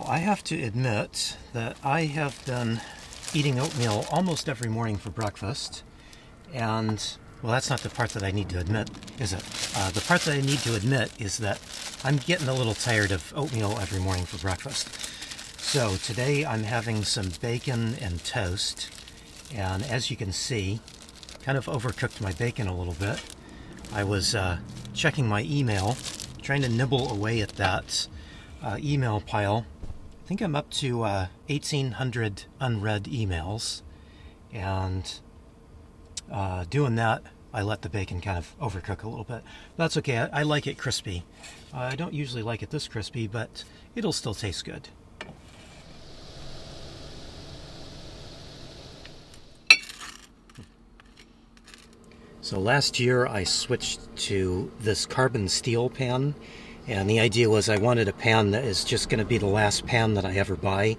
I have to admit that I have been eating oatmeal almost every morning for breakfast, and, well, that's not the part that I need to admit, is it? The part that I need to admit is that I'm getting a little tired of oatmeal every morning for breakfast. So today I'm having some bacon and toast, and as you can see, kind of overcooked my bacon a little bit. I was checking my email, trying to nibble away at that email pile. I think I'm up to 1,800 unread emails, and doing that, I let the bacon kind of overcook a little bit. That's okay, I like it crispy. I don't usually like it this crispy, but it'll still taste good. So last year I switched to this carbon steel pan, and the idea was I wanted a pan that is just going to be the last pan that I ever buy,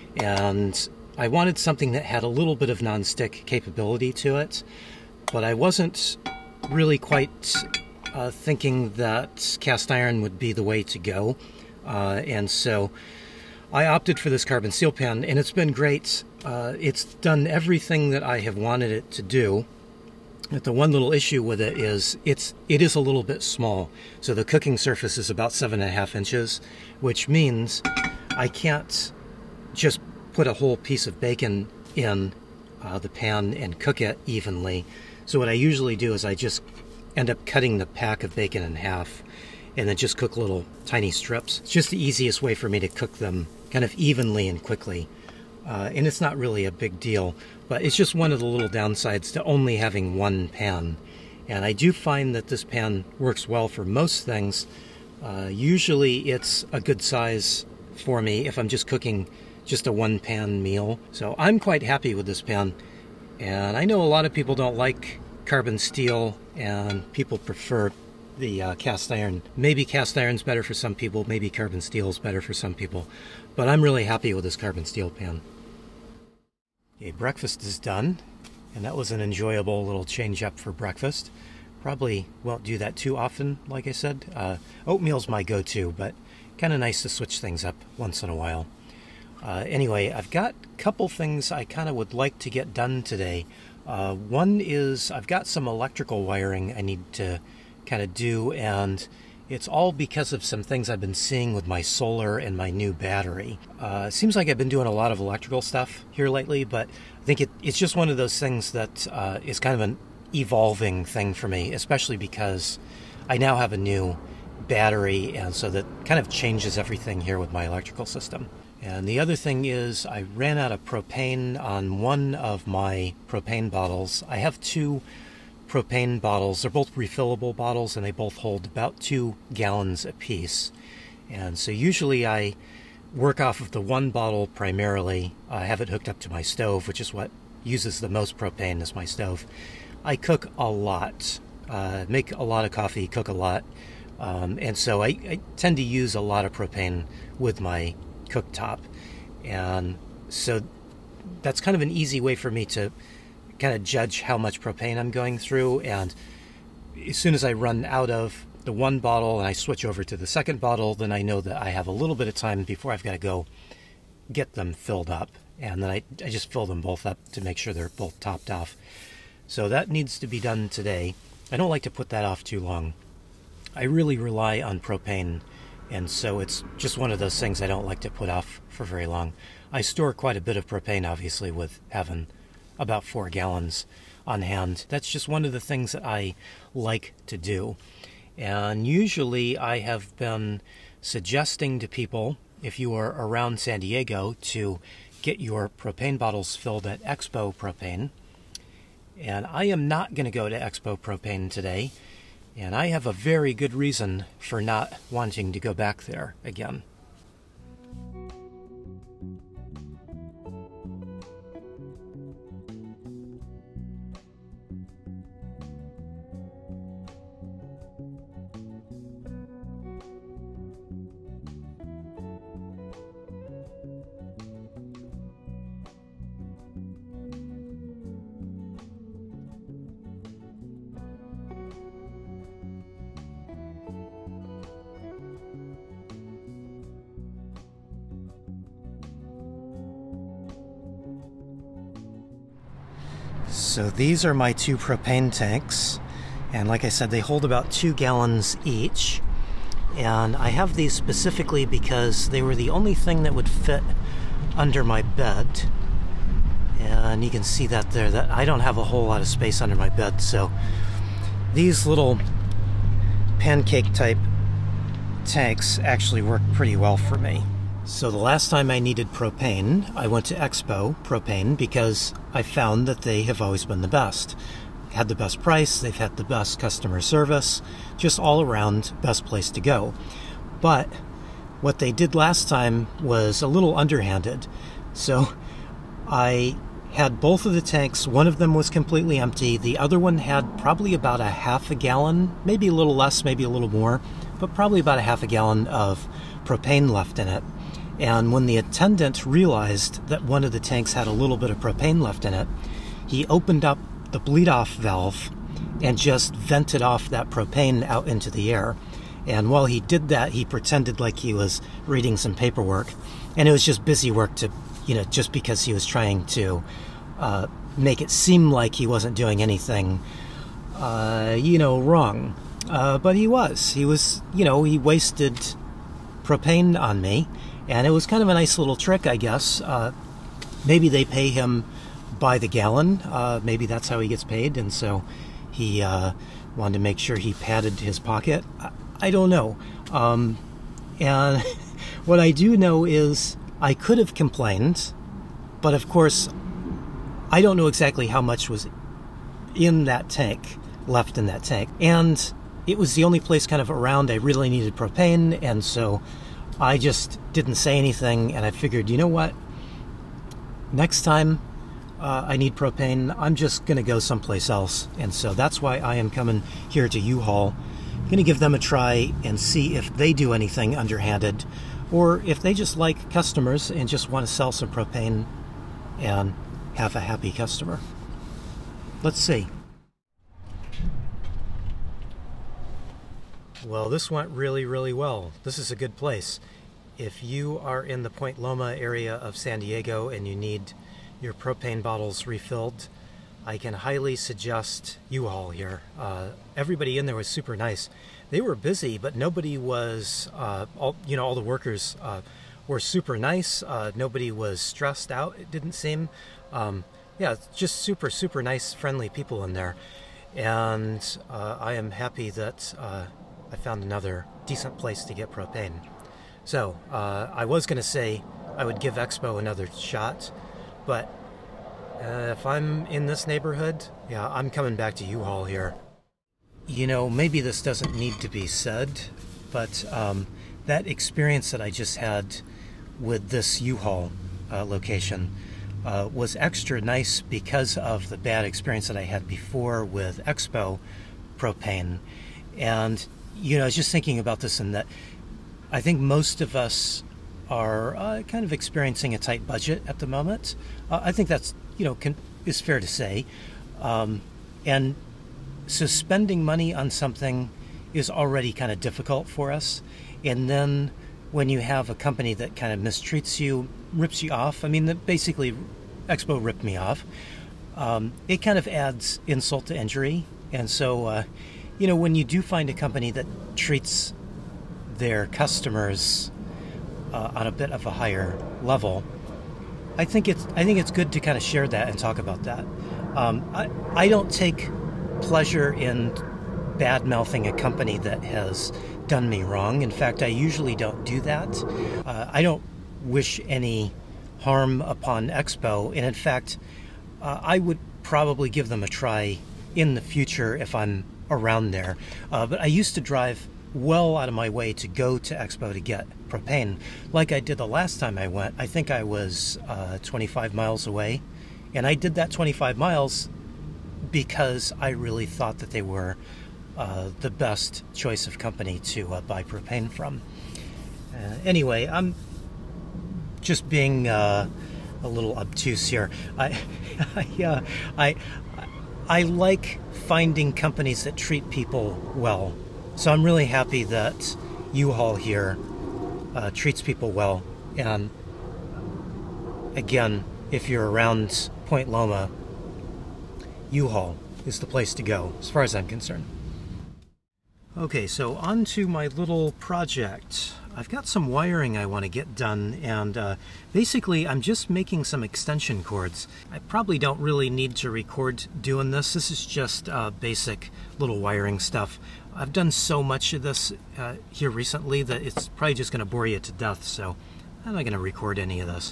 and I wanted something that had a little bit of non-stick capability to it, but I wasn't really quite thinking that cast iron would be the way to go, and so I opted for this carbon steel pan, and it's been great. It's done everything that I have wanted it to do. But the one little issue with it is it is a little bit small. So the cooking surface is about 7.5 inches, which means I can't just put a whole piece of bacon in the pan and cook it evenly. So what I usually do is I just end up cutting the pack of bacon in half and then just cook little tiny strips. It's just the easiest way for me to cook them kind of evenly and quickly. And it's not really a big deal, but it's just one of the little downsides to only having one pan. And I do find that this pan works well for most things. Usually it's a good size for me if I'm just cooking just a one-pan meal. So I'm quite happy with this pan. And I know a lot of people don't like carbon steel, and people prefer the cast iron. Maybe cast iron's better for some people, maybe carbon steel's better for some people. But I'm really happy with this carbon steel pan. Okay, breakfast is done, and that was an enjoyable little change up for breakfast. Probably won't do that too often, like I said. Oatmeal's my go-to, but kind of nice to switch things up once in a while. Anyway, I've got a couple things I kind of would like to get done today. One is I've got some electrical wiring I need to kind of do, and it's all because of some things I've been seeing with my solar and my new battery. It seems like I've been doing a lot of electrical stuff here lately, but I think it's just one of those things that is kind of an evolving thing for me, especially because I now have a new battery, and so that kind of changes everything here with my electrical system. And the other thing is I ran out of propane on one of my propane bottles. I have two propane bottles. They're both refillable bottles, and they both hold about 2 gallons apiece. And so usually I work off of the one bottle primarily. I have it hooked up to my stove, which is what uses the most propane, is my stove. I cook a lot, make a lot of coffee, cook a lot, and so I tend to use a lot of propane with my cooktop. And so that's kind of an easy way for me to kind of judge how much propane I'm going through, and as soon as I run out of the one bottle and I switch over to the second bottle, then I know that I have a little bit of time before I've got to go get them filled up, and then I just fill them both up to make sure they're both topped off. So that needs to be done today. I don't like to put that off too long. I really rely on propane, and so it's just one of those things I don't like to put off for very long. I store quite a bit of propane, obviously, with having about 4 gallons on hand. That's just one of the things that I like to do. And usually I have been suggesting to people, if you are around San Diego, to get your propane bottles filled at Expo Propane. And I am not going to go to Expo Propane today, and I have a very good reason for not wanting to go back there again. So these are my 2 propane tanks, and like I said, they hold about 2 gallons each. And I have these specifically because they were the only thing that would fit under my bed. And you can see that there, that I don't have a whole lot of space under my bed, so these little pancake type tanks actually work pretty well for me. So the last time I needed propane, I went to Expo Propane because I found that they have always been the best. Had the best price, they've had the best customer service, just all around best place to go. But what they did last time was a little underhanded. So I had both of the tanks. One of them was completely empty. The other one had probably about a half a gallon, maybe a little less, maybe a little more, but probably about a half a gallon of propane left in it. And when the attendant realized that one of the tanks had a little bit of propane left in it, he opened up the bleed-off valve and just vented off that propane out into the air. And while he did that, he pretended like he was reading some paperwork. And it was just busy work to, just because he was trying to make it seem like he wasn't doing anything, wrong. But he was. He wasted propane on me. And it was kind of a nice little trick, I guess. Maybe they pay him by the gallon. Maybe that's how he gets paid. And so he wanted to make sure he padded his pocket. I don't know. And what I do know is I could have complained, but of course, I don't know exactly how much was in that tank, left in that tank. And it was the only place kind of around I really needed propane, and so I just didn't say anything, and I figured, you know what? Next time I need propane, I'm just going to go someplace else. And so that's why I am coming here to U-Haul. Going to give them a try and see if they do anything underhanded, or if they just like customers and just want to sell some propane and have a happy customer. Let's see. Well, this went really, really well. This is a good place. If you are in the Point Loma area of San Diego and you need your propane bottles refilled, I can highly suggest U-Haul here. Everybody in there was super nice. They were busy, but nobody was, all the workers were super nice. Nobody was stressed out, it didn't seem. Yeah, just super, super nice, friendly people in there. And I am happy that I found another decent place to get propane. So I was going to say I would give Expo another shot, but if I'm in this neighborhood, yeah, I'm coming back to U-Haul here. Maybe this doesn't need to be said, but that experience that I just had with this U-Haul location was extra nice because of the bad experience that I had before with Expo Propane. And, I was just thinking about this, and that I think most of us are kind of experiencing a tight budget at the moment. I think that's, is fair to say. And so spending money on something is already kind of difficult for us. And then when you have a company that kind of mistreats you, rips you off, basically Expo ripped me off, it kind of adds insult to injury. And so, when you do find a company that treats their customers on a bit of a higher level, I think it's good to kind of share that and talk about that. I don't take pleasure in bad-mouthing a company that has done me wrong. In fact, I usually don't do that. I don't wish any harm upon Expo, and in fact, I would probably give them a try in the future if I'm around there. But I used to drive well out of my way to go to Expo to get propane, like I did the last time I went. I think I was 25 miles away, and I did that 25 miles because I really thought that they were the best choice of company to buy propane from. Anyway, I'm just being a little obtuse here. I like finding companies that treat people well. So I'm really happy that U-Haul here treats people well. And again, if you're around Point Loma, U-Haul is the place to go, as far as I'm concerned. Okay, so on to my little project. I've got some wiring I want to get done, and basically I'm just making some extension cords. I probably don't really need to record doing this. This is just basic little wiring stuff. I've done so much of this here recently that it's probably just going to bore you to death, so I'm not going to record any of this.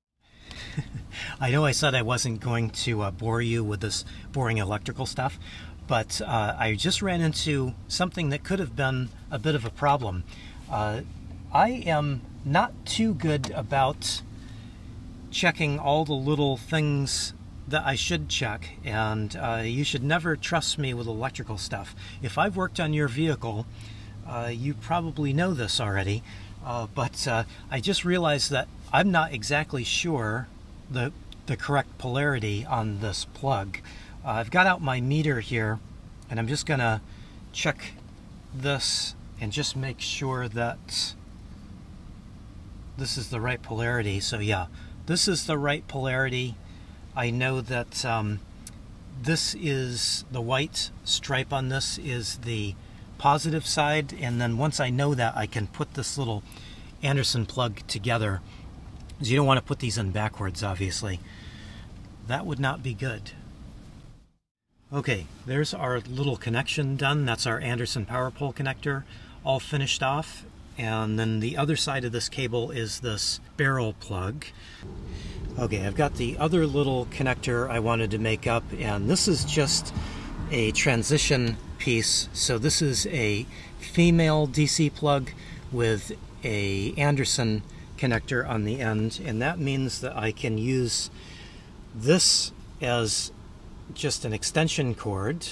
I know I said I wasn't going to bore you with this boring electrical stuff, but I just ran into something that could have been a bit of a problem. I am not too good about checking all the little things that I should check, and you should never trust me with electrical stuff. If I've worked on your vehicle, you probably know this already, but I just realized that I'm not exactly sure the correct polarity on this plug. I've got out my meter here, and I'm just gonna check this and just make sure that this is the right polarity. So yeah, this is the right polarity. I know that this is the white stripe on this is the positive side, and then once I know that, I can put this little Anderson plug together. You don't want to put these in backwards, obviously. That would not be good. Okay, there's our little connection done. That's our Anderson power pole connector all finished off. And then the other side of this cable is this barrel plug. Okay, I've got the other little connector I wanted to make up, and this is just a transition piece. So this is a female DC plug with a Anderson connector on the end, and that means that I can use this as just an extension cord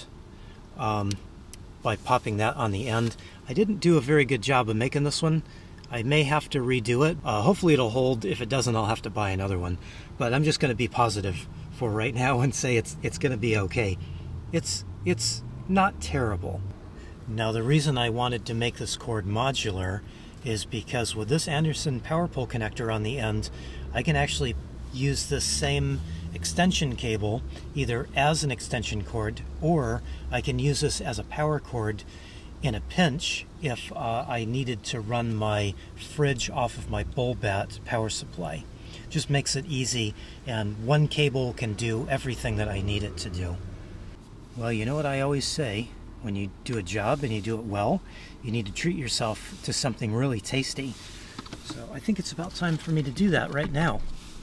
by popping that on the end. I didn't do a very good job of making this one. I may have to redo it. Hopefully it'll hold. If it doesn't, I'll have to buy another one. But I'm just going to be positive for right now and say it's going to be okay. It's not terrible. Now the reason I wanted to make this cord modular is because with this Anderson power pole connector on the end, I can actually use this same extension cable either as an extension cord, or I can use this as a power cord in a pinch if I needed to run my fridge off of my BullBat power supply. Just makes it easy, and one cable can do everything that I need it to do. Well, you know what I always say, when you do a job and you do it well, you need to treat yourself to something really tasty. So I think it's about time for me to do that right now.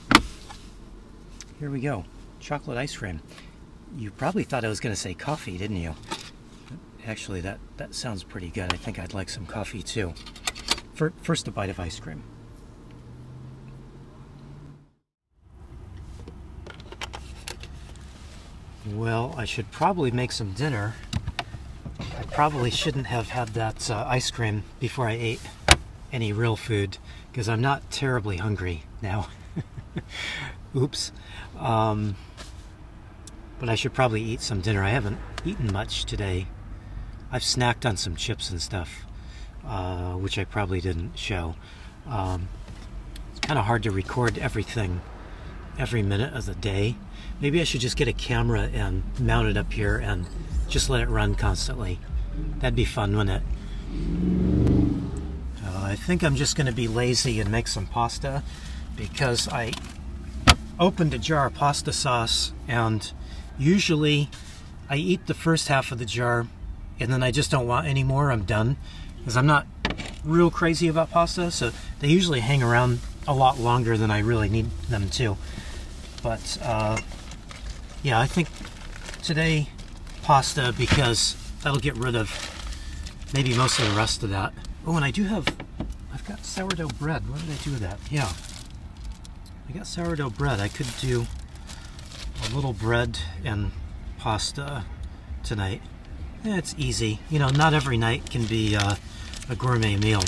Here we go, chocolate ice cream. You probably thought I was going to say coffee, didn't you? Actually, that sounds pretty good. I think I'd like some coffee too. First, a bite of ice cream. Well, I should probably make some dinner. I probably shouldn't have had that ice cream before I ate any real food, because I'm not terribly hungry now. Oops. But I should probably eat some dinner. I haven't eaten much today. I've snacked on some chips and stuff, which I probably didn't show. It's kind of hard to record everything every minute of the day. Maybe I should just get a camera and mount it up here and just let it run constantly. That'd be fun, wouldn't it? I think I'm just going to be lazy and make some pasta, because I opened a jar of pasta sauce, and usually I eat the first half of the jar and then I just don't want any more. I'm done, because I'm not real crazy about pasta, so they usually hang around a lot longer than I really need them to. But yeah, I think today pasta, because that'll get rid of maybe most of the rest of that. Oh, and I've got sourdough bread. What did I do with that? Yeah, I got sourdough bread. I could do a little bread and pasta tonight. It's easy. You know, not every night can be a gourmet meal.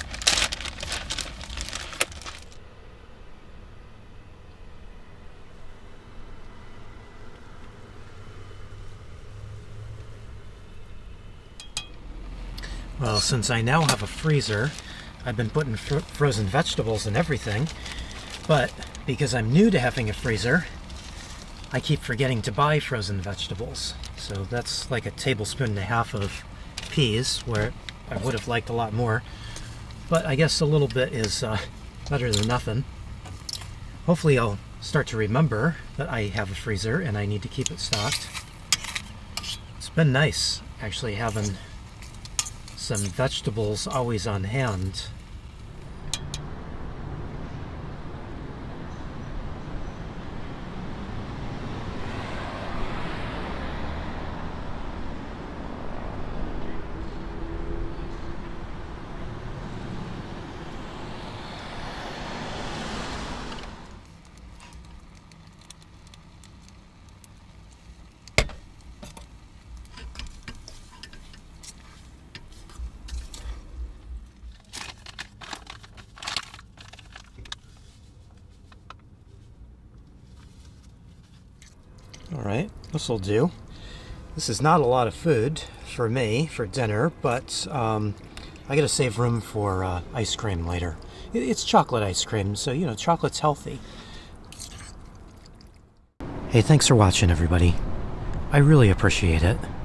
Well, since I now have a freezer, I've been putting frozen vegetables and everything, but because I'm new to having a freezer, I keep forgetting to buy frozen vegetables. So that's like a tablespoon and a half of peas, where I would have liked a lot more. But I guess a little bit is better than nothing. Hopefully I'll start to remember that I have a freezer and I need to keep it stocked. It's been nice actually having some vegetables always on hand. Alright, this will do. This is not a lot of food for me for dinner, but I gotta save room for ice cream later. It's chocolate ice cream, so you know, chocolate's healthy. Hey, thanks for watching, everybody. I really appreciate it.